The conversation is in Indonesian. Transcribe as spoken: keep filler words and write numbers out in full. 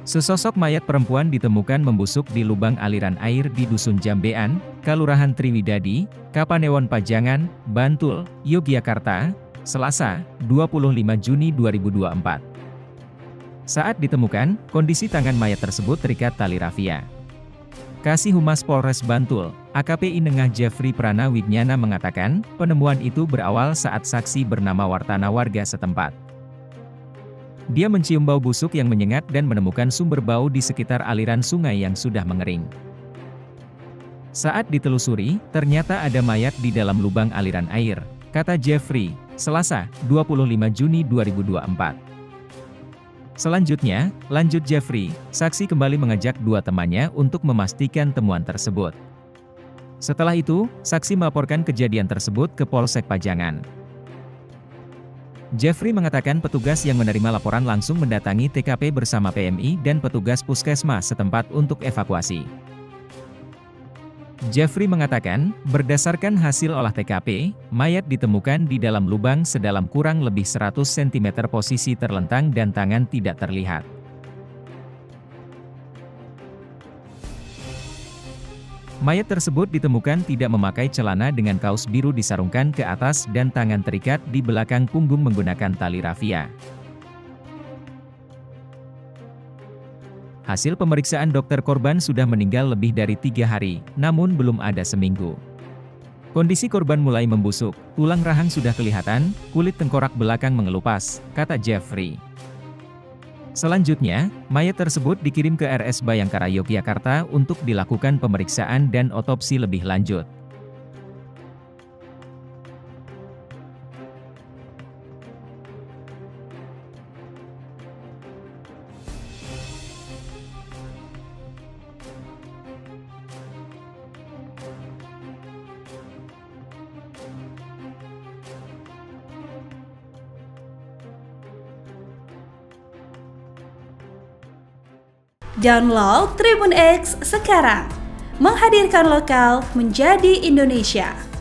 Sesosok mayat perempuan ditemukan membusuk di lubang aliran air di Dusun Jambean, Kelurahan Triwidadi, Kapanewon Pajangan, Bantul, Yogyakarta, Selasa, dua puluh lima Juni dua ribu dua puluh empat. Saat ditemukan, kondisi tangan mayat tersebut terikat tali rafia. Kasih Humas Polres Bantul, A K P I Nengah Jeffrey Prana Wignana mengatakan, penemuan itu berawal saat saksi bernama Wartana warga setempat. Dia mencium bau busuk yang menyengat dan menemukan sumber bau di sekitar aliran sungai yang sudah mengering. Saat ditelusuri, ternyata ada mayat di dalam lubang aliran air, kata Jeffrey, Selasa, dua puluh lima Juni dua ribu dua puluh empat. Selanjutnya, lanjut Jeffrey, saksi kembali mengajak dua temannya untuk memastikan temuan tersebut. Setelah itu, saksi melaporkan kejadian tersebut ke Polsek Pajangan. Jeffrey mengatakan petugas yang menerima laporan langsung mendatangi T K P bersama P M I dan petugas puskesmas setempat untuk evakuasi. Jeffrey mengatakan, berdasarkan hasil olah T K P, mayat ditemukan di dalam lubang sedalam kurang lebih seratus sentimeter, posisi terlentang dan tangan tidak terlihat. Mayat tersebut ditemukan tidak memakai celana dengan kaos biru disarungkan ke atas dan tangan terikat di belakang punggung menggunakan tali rafia. Hasil pemeriksaan dokter korban sudah meninggal lebih dari tiga hari, namun belum ada seminggu. Kondisi korban mulai membusuk, tulang rahang sudah kelihatan, kulit tengkorak belakang mengelupas, kata Jeffrey. Selanjutnya, mayat tersebut dikirim ke R S Bayangkara Yogyakarta untuk dilakukan pemeriksaan dan otopsi lebih lanjut. Download Tribun X sekarang, menghadirkan lokal menjadi Indonesia.